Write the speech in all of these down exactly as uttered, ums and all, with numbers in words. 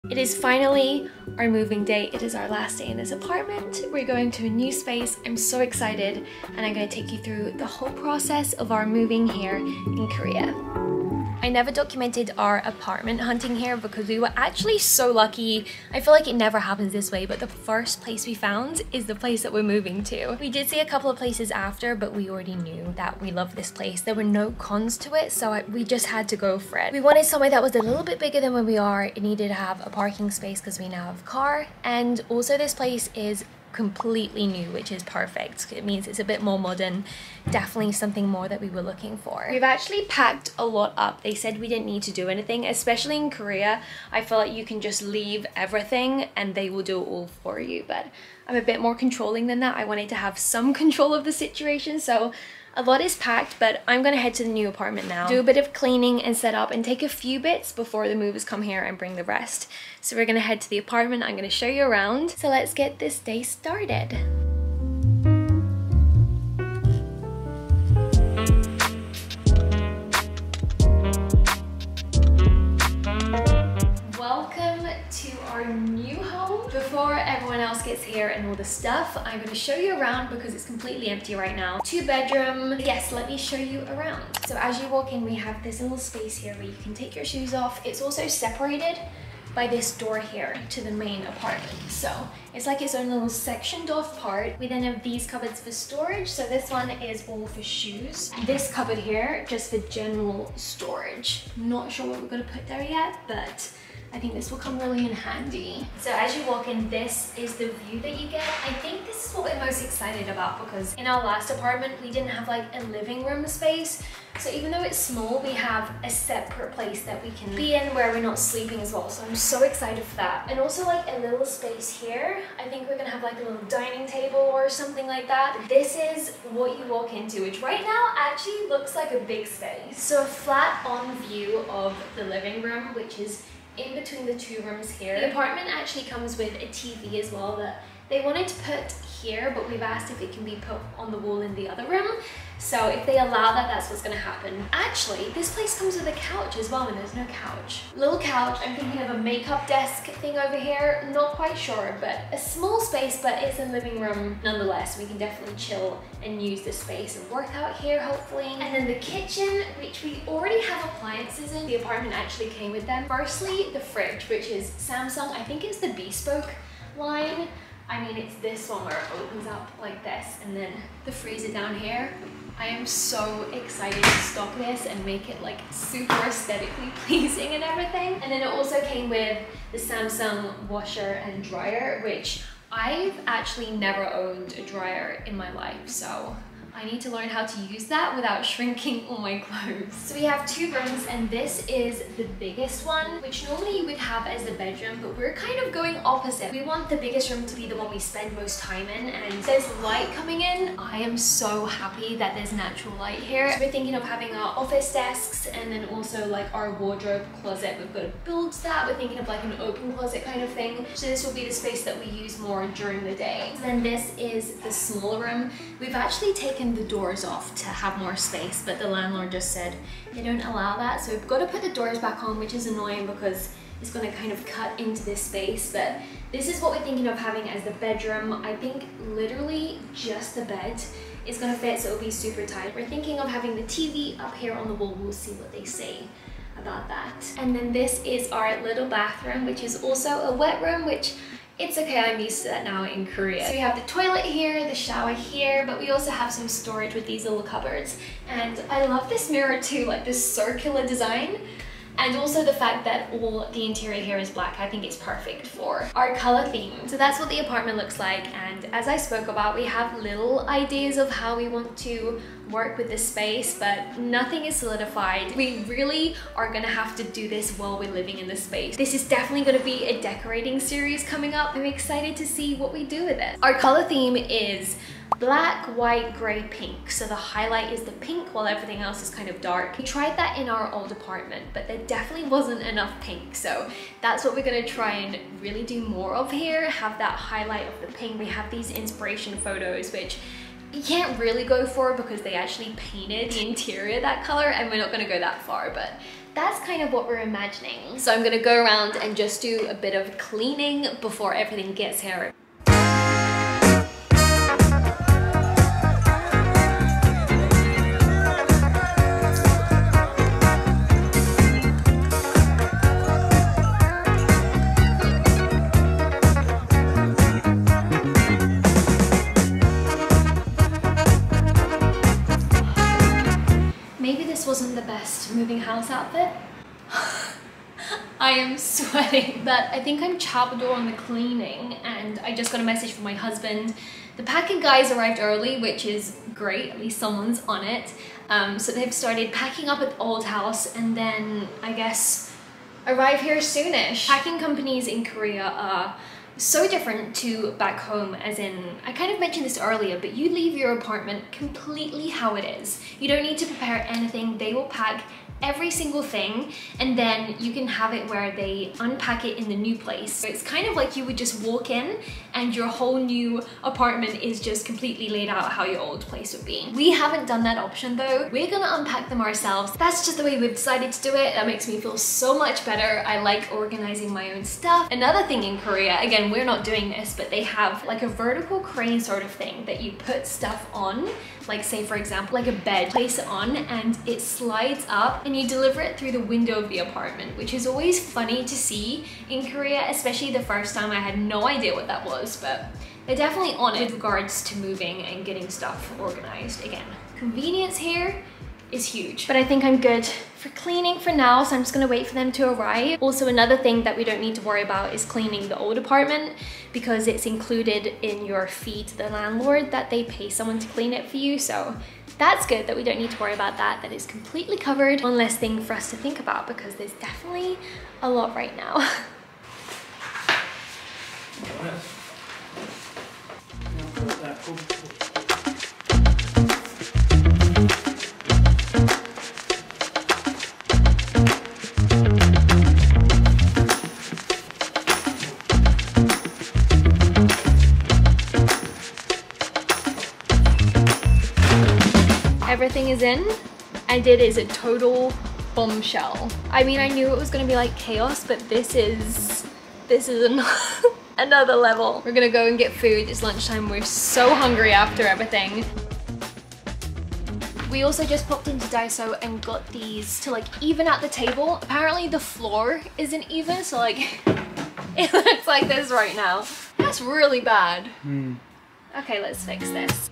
It is finally our moving day. It is our last day in this apartment. We're going to a new space. I'm so excited, and I'm going to take you through the whole process of our moving here in Korea. I never documented our apartment hunting here because we were actually so lucky. I feel like it never happens this way, but the first place we found is the place that we're moving to. We did see a couple of places after, but we already knew that we loved this place. There were no cons to it, so I, we just had to go for it. We wanted somewhere that was a little bit bigger than where we are. It needed to have a parking space because we now have a car, and also this place is completely new, which is perfect. It means it's a bit more modern, definitely something more that we were looking for. We've actually packed a lot up. They said we didn't need to do anything, especially in Korea. I feel like you can just leave everything and they will do it all for you, but I'm a bit more controlling than that. I wanted to have some control of the situation, so a lot is packed, but I'm gonna head to the new apartment now, do a bit of cleaning and set up, and take a few bits before the movers come here and bring the rest. So we're gonna head to the apartment. I'm gonna show you around. So let's get this day started. Welcome to our new home. Before everyone else gets here and all the stuff, I'm going to show you around because it's completely empty right now. Two bedroom. Yes, let me show you around. So as you walk in, we have this little space here where you can take your shoes off. It's also separated by this door here to the main apartment. So it's like its own little sectioned off part. We then have these cupboards for storage. So this one is all for shoes. This cupboard here, just for general storage. Not sure what we're gonna put there yet, but I think this will come really in handy. So as you walk in, this is the view that you get. I think this is what we're most excited about because in our last apartment, we didn't have like a living room space. So even though it's small, we have a separate place that we can be in where we're not sleeping as well. So I'm so excited for that. And also like a little space here. I think we're gonna have like a little dining table or something like that. This is what you walk into, which right now actually looks like a big space. So a flat on view of the living room, which is in between the two rooms here. The apartment actually comes with a T V as well that they wanted to put here, but we've asked if it can be put on the wall in the other room. So if they allow that, that's what's gonna happen. Actually, this place comes with a couch as well, and there's no couch. Little couch, I'm thinking of a makeup desk thing over here. Not quite sure, but a small space, but it's a living room nonetheless. We can definitely chill and use this space and work out here, hopefully. And then the kitchen, which we already have appliances in. The apartment actually came with them. Firstly, the fridge, which is Samsung. I think it's the Bespoke line. I mean, it's this one where it opens up like this, and then the freezer down here. I am so excited to stock this and make it like super aesthetically pleasing and everything. And then it also came with the Samsung washer and dryer, which I've actually never owned a dryer in my life, so I need to learn how to use that without shrinking all my clothes. So we have two rooms, and this is the biggest one, which normally you would have as the bedroom, but we're kind of going opposite. We want the biggest room to be the one we spend most time in, and there's light coming in. I am so happy that there's natural light here. So we're thinking of having our office desks and then also like our wardrobe closet. We've got to build that. We're thinking of like an open closet kind of thing. So this will be the space that we use more during the day. So then this is the smaller room. We've actually taken the doors off to have more space, but the landlord just said they don't allow that, so we've got to put the doors back on, which is annoying because it's going to kind of cut into this space. But this is what we're thinking of having as the bedroom. I think literally just the bed is going to fit, so it'll be super tight. We're thinking of having the T V up here on the wall. We'll see what they say about that. And then this is our little bathroom, which is also a wet room, which it's okay, I'm used to that now in Korea. So we have the toilet here, the shower here, but we also have some storage with these little cupboards. And I love this mirror too, like this circular design. And also the fact that all the interior here is black. I think it's perfect for our color theme. So that's what the apartment looks like. And as I spoke about, we have little ideas of how we want to work with this space, but nothing is solidified. We really are gonna have to do this while we're living in this space. This is definitely gonna be a decorating series coming up. I'm excited to see what we do with it. Our color theme is black, white, gray, pink. So the highlight is the pink while everything else is kind of dark. We tried that in our old apartment, but there definitely wasn't enough pink. So that's what we're gonna try and really do more of here. Have that highlight of the pink. We have these inspiration photos, which you can't really go for because they actually painted the interior that color, and we're not gonna go that far, but that's kind of what we're imagining. So I'm gonna go around and just do a bit of cleaning before everything gets here. Wasn't the best moving house outfit. I am sweating, but I think I'm chopped on the cleaning, and I just got a message from my husband. The packing guys arrived early, which is great, at least someone's on it. Um, so they've started packing up at the old house, and then I guess arrive here soonish. Packing companies in Korea are so different to back home, as in, I kind of mentioned this earlier, but you leave your apartment completely how it is. You don't need to prepare anything. They will pack every single thing, and then you can have it where they unpack it in the new place. So it's kind of like you would just walk in and your whole new apartment is just completely laid out how your old place would be. We haven't done that option though. We're gonna unpack them ourselves. That's just the way we've decided to do it. That makes me feel so much better. I like organizing my own stuff. Another thing in Korea, again, we're not doing this, but they have like a vertical crane sort of thing that you put stuff on. Like say for example, like a bed, place it on and it slides up and you deliver it through the window of the apartment, which is always funny to see in Korea, especially the first time. I had no idea what that was, but they're definitely on it with regards to moving and getting stuff organized. Again, convenience here is huge. But I think I'm good for cleaning for now, so I'm just gonna wait for them to arrive. Also, another thing that we don't need to worry about is cleaning the old apartment, because it's included in your fee to the landlord that they pay someone to clean it for you. So that's good that we don't need to worry about that. That is completely covered. One less thing for us to think about, because there's definitely a lot right now. Everything is in, and it is a total bombshell. I mean, I knew it was gonna be like chaos, but this is, this is an another level. We're gonna go and get food. It's lunchtime. We're so hungry after everything. We also just popped into Daiso and got these to like even out the table. Apparently the floor isn't even, so like it looks like this right now. That's really bad. Mm. Okay, let's fix this.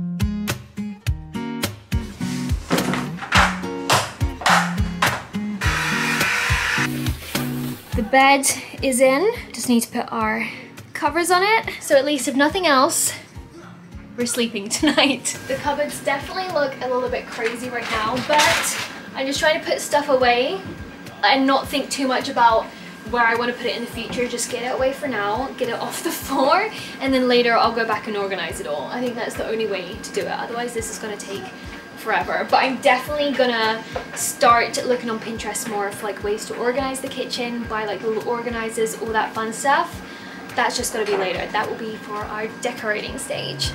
The bed is in. Just need to put our covers on it. So at least if nothing else, we're sleeping tonight. The cupboards definitely look a little bit crazy right now, but I'm just trying to put stuff away and not think too much about where I want to put it in the future. Just get it away for now, get it off the floor, and then later I'll go back and organize it all. I think that's the only way to do it. Otherwise this is gonna take forever. But I'm definitely gonna start looking on Pinterest more for like ways to organize the kitchen, buy like little organizers, all that fun stuff. That's just gonna be later. That will be for our decorating stage.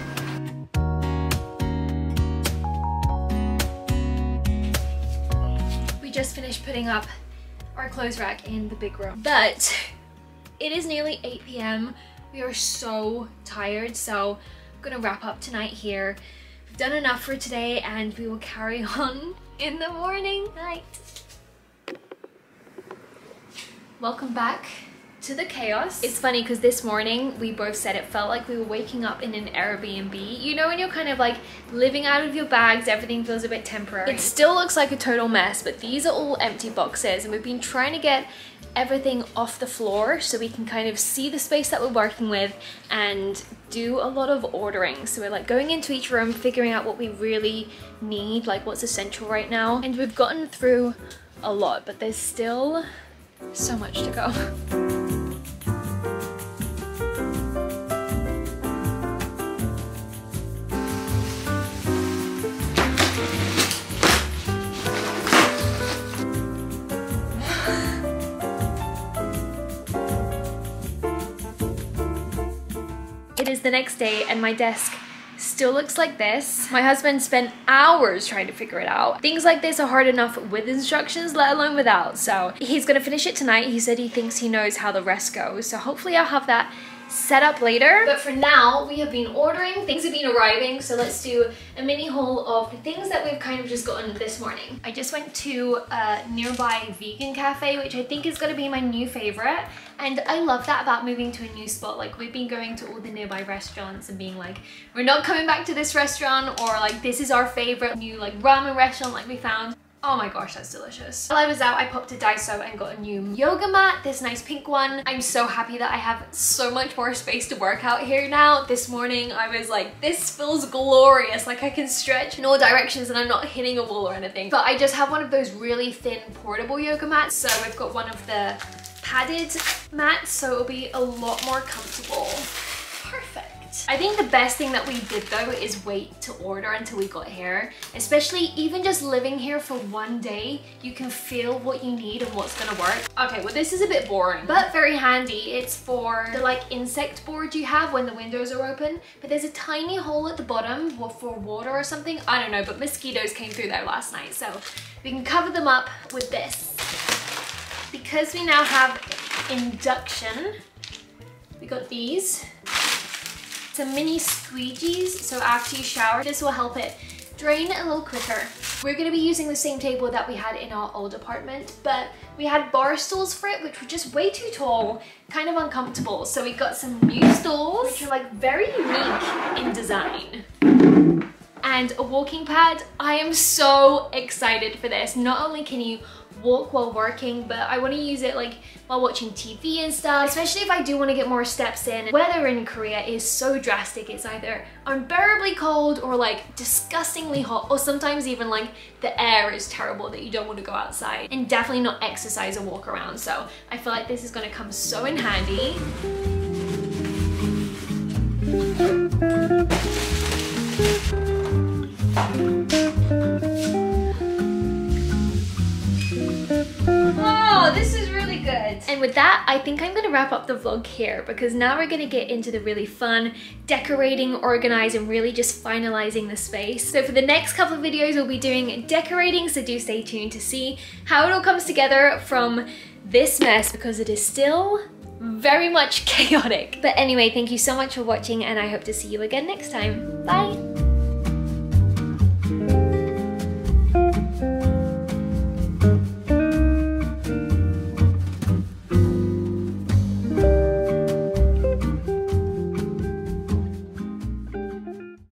We just finished putting up our clothes rack in the big room, but it is nearly eight p m We are so tired, so I'm gonna wrap up tonight here. We've done enough for today, and we will carry on in the morning. Night. Welcome back to the chaos. It's funny because this morning we both said it felt like we were waking up in an Airbnb. You know when you're kind of like living out of your bags, everything feels a bit temporary. It still looks like a total mess, but these are all empty boxes, and we've been trying to get everything off the floor so we can kind of see the space that we're working with and do a lot of ordering. So we're like going into each room, figuring out what we really need, like what's essential right now. And we've gotten through a lot, but there's still so much to go. It is the next day and my desk still still looks like this. My husband spent hours trying to figure it out. Things like this are hard enough with instructions, let alone without. So he's gonna finish it tonight. He said he thinks he knows how the rest goes. So hopefully I'll have that set up later. But for now, we have been ordering, things have been arriving, so let's do a mini haul of the things that we've kind of just gotten this morning. I just went to a nearby vegan cafe, which I think is gonna be my new favorite. And I love that about moving to a new spot. Like, we've been going to all the nearby restaurants and being like, we're not coming back to this restaurant, or like, this is our favorite new like ramen restaurant like we found. Oh my gosh, that's delicious. While I was out, I popped to Daiso and got a new yoga mat, this nice pink one. I'm so happy that I have so much more space to work out here now. This morning, I was like, this feels glorious. Like, I can stretch in all directions and I'm not hitting a wall or anything. But I just have one of those really thin portable yoga mats. So I've got one of the padded mats, so it'll be a lot more comfortable. Perfect. I think the best thing that we did though is wait to order until we got here. Especially even just living here for one day, you can feel what you need and what's gonna work. Okay, well this is a bit boring, but very handy. It's for the like insect board you have when the windows are open, but there's a tiny hole at the bottom for water or something. I don't know, but mosquitoes came through there last night, so we can cover them up with this. Because we now have induction, we got these. Some mini squeegees, so after you shower, this will help it drain a little quicker. We're gonna be using the same table that we had in our old apartment, but we had bar stools for it, which were just way too tall, kind of uncomfortable. So we got some new stools, which are like very unique in design. And a walking pad. I am so excited for this. Not only can you walk while working, but I want to use it like while watching T V and stuff, especially if I do want to get more steps in. Weather in Korea is so drastic. It's either unbearably cold or like disgustingly hot, or sometimes even like the air is terrible that you don't want to go outside, and definitely not exercise or walk around. So I feel like this is going to come so in handy. Oh, this is really good. And with that, I think I'm gonna wrap up the vlog here, because now we're gonna get into the really fun decorating, organize, and really just finalizing the space. So for the next couple of videos, we'll be doing decorating, so do stay tuned to see how it all comes together from this mess, because it is still very much chaotic. But anyway, thank you so much for watching, and I hope to see you again next time. Bye!